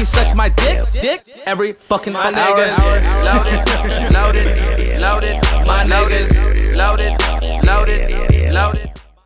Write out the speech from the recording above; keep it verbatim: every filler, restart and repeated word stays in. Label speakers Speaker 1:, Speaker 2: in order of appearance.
Speaker 1: She sucks my dick, dick every fucking
Speaker 2: My
Speaker 1: hour.
Speaker 2: niggas loaded, loaded, loaded. My niggas loaded, loaded, loaded.